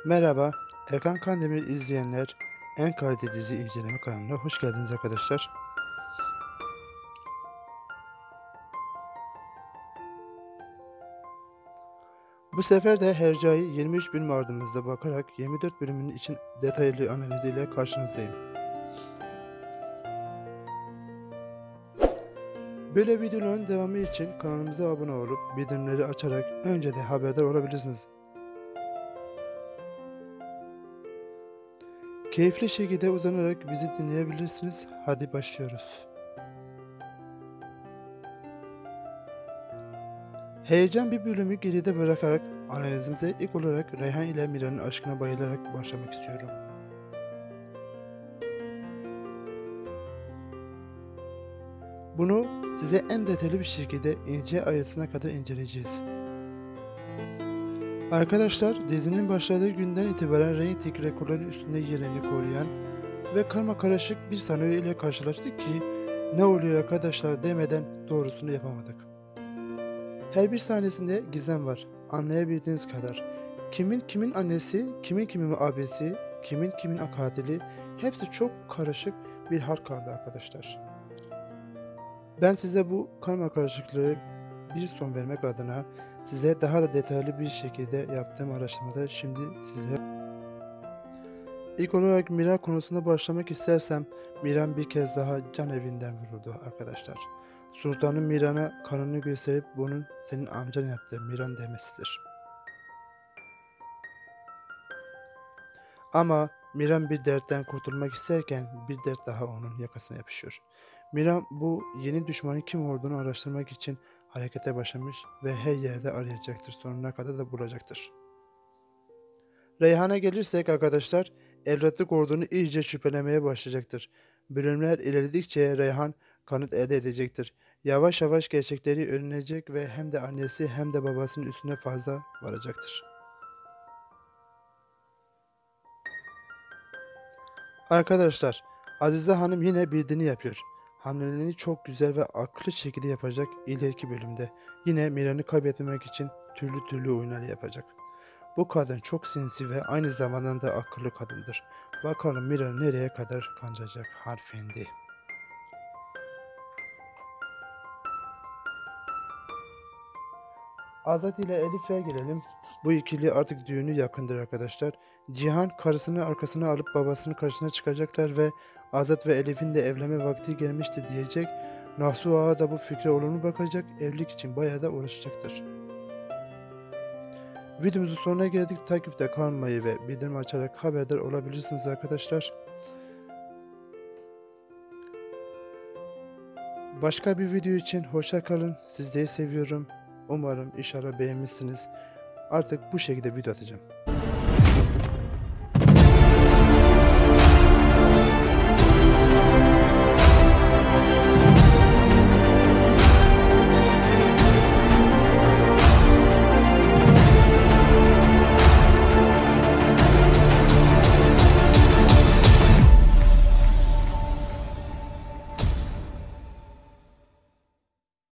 Merhaba, Erkan Kandemir izleyenler, En Kaliteli Dizi İnceleme kanalına hoş geldiniz arkadaşlar. Bu sefer de Hercai 23 bölüm ardımızda bakarak 24 bölümün için detaylı analiziyle karşınızdayım. Böyle videoların devamı için kanalımıza abone olup bildirimleri açarak önce de haberdar olabilirsiniz. Keyifli şekilde uzanarak bizi dinleyebilirsiniz. Hadi başlıyoruz. Heyecan bir bölümü geride bırakarak analizimize ilk olarak Reyhan ile Mira'nın aşkına bayılarak başlamak istiyorum. Bunu size en detaylı bir şekilde ince ayrıntısına kadar inceleyeceğiz. Arkadaşlar, dizinin başladığı günden itibaren reyting rekorları üstünde yerini koruyan ve karmakarışık bir senaryo ile karşılaştık ki ne oluyor arkadaşlar demeden doğrusunu yapamadık. Her bir sahnesinde gizem var, anlayabildiğiniz kadar. Kimin kimin annesi, kimin kimin abisi, kimin kimin katili, hepsi çok karışık bir harp kaldı arkadaşlar. Ben size bu karmakarışıklığı bir son vermek adına size daha da detaylı bir şekilde yaptığım araştırmada şimdi sizlere... İlk olarak Miran konusunda başlamak istersem, Miran bir kez daha can evinden vuruldu arkadaşlar. Sultanın Miran'a kanını gösterip bunun senin amcan yaptı Miran demesidir. Ama Miran bir dertten kurtulmak isterken bir dert daha onun yakasına yapışıyor. Miran bu yeni düşmanın kim olduğunu araştırmak için harekete başlamış ve her yerde arayacaktır. Sonuna kadar da bulacaktır. Reyhan'a gelirsek arkadaşlar, evlatlık olduğunu iyice şüphelemeye başlayacaktır. Bölümler ilerledikçe Reyhan kanıt elde edecektir. Yavaş yavaş gerçekleri öğrenecek ve hem de annesi hem de babasının üstüne fazla varacaktır. Arkadaşlar, Azize Hanım yine bildiğini yapıyor. Hamlelerini çok güzel ve akıllı şekilde yapacak ileriki bölümde. Yine Miran'ı kaybetmemek için türlü türlü oyunlar yapacak. Bu kadın çok sinsi ve aynı zamanda da akıllı kadındır. Bakalım Mira nereye kadar kandıracak hanımefendi. Azat ile Elif'e gelelim. Bu ikili artık düğünü yakındır arkadaşlar. Cihan karısını arkasına alıp babasının karşısına çıkacaklar ve Azat ve Elif'in de evlenme vakti gelmişti diyecek. Nahsu Ağa da bu fikre olumlu bakacak. Evlilik için bayağı da uğraşacaktır. Videomuzun sonuna geldik. Takipte kalmayı ve bildirim açarak haberdar olabilirsiniz arkadaşlar. Başka bir video için hoşça kalın. Sizleri seviyorum. Umarım inşallah beğenmişsiniz. Artık bu şekilde video atacağım.